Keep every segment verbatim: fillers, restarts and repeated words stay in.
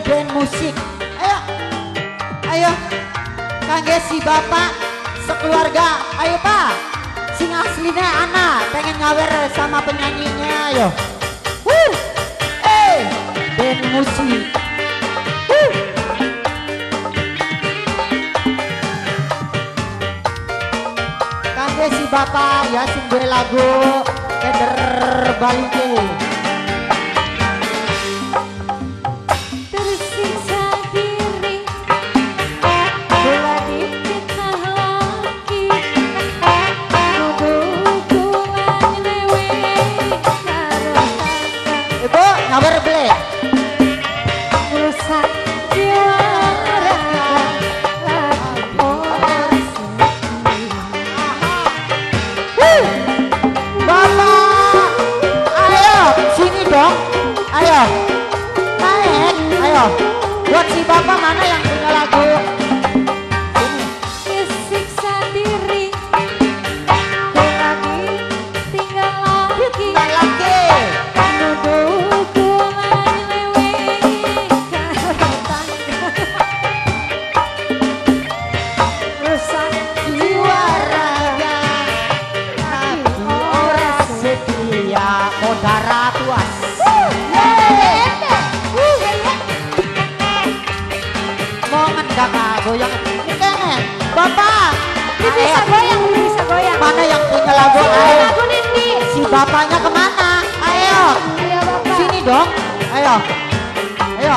band musik. Ayo, ayo, kangge si bapak sekeluarga. Ayo pak, sing aslinya anak pengen ngawer sama penyanyinya. Ayo, wuh, eh, band musik. Wuh. Kangge si bapak ya sing duwe lagu keder balike. Ngawer ble rusak jiwa raga lagi poros. Bapak ayo sini dong, ayo naik, ayo buat si bapak mana yang punya lagu ini. Kesiksa diri ku lagi tinggal lagi tinggal lagi darah tuas. Momen kakak goyang kene. Bapak, ini bisa goyang, ini bisa goyang. Mana yang punya lagu? Ayo. Lagu Nindi. Si bapaknya kemana? Ayo. Ayo bapak. Sini dong. Ayo. Ayo.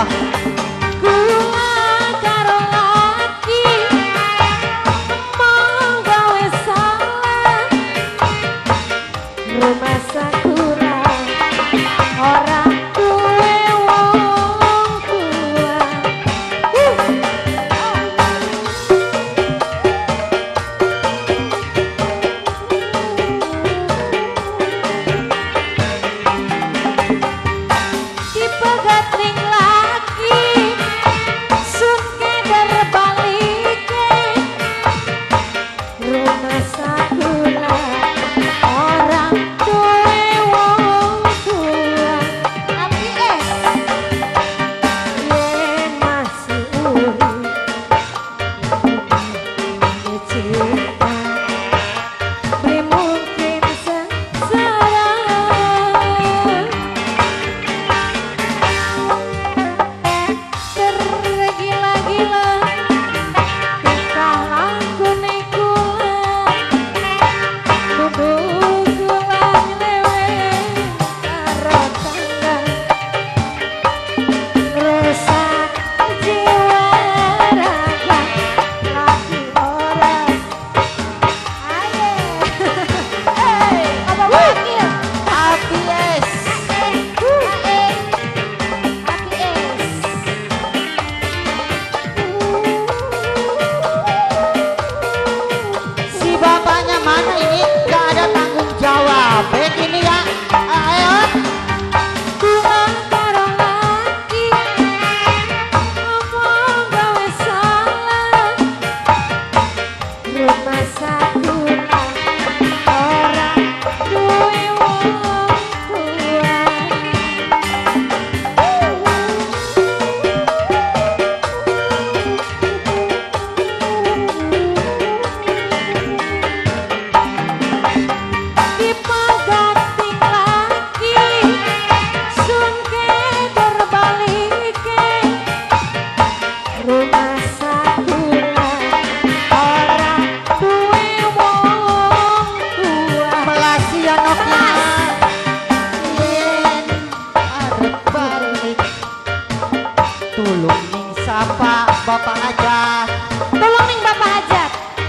Bapak aja, tolong ning bapak aja.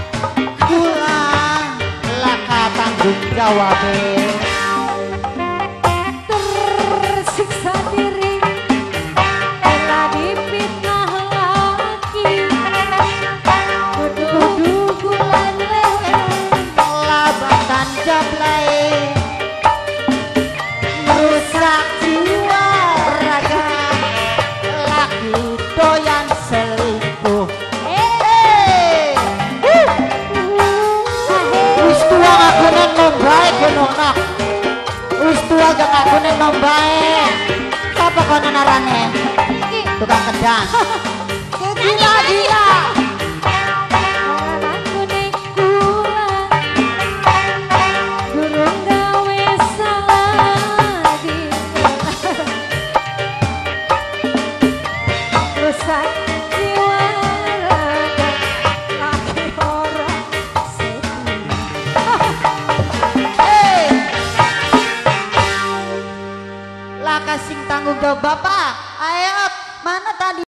Pulang laka tanggung jawab. Tersiksa diri, telah dipitnah lagi. Kudu bulan lewat, labatan jablay, merusak jiwa raga, laki doyan selingkuh. Wis tua ngakunen nombae gunungna. Wis tua gak ngakunen nombae. Sapa kono narane? tukang kedang. Kira dia. Aku ning kula durung gawe salah dikelar. Rusak jiwa raga laki ora sedih. Hei. Laka sing tanggung jawab bapak. Ayo, mana tadi?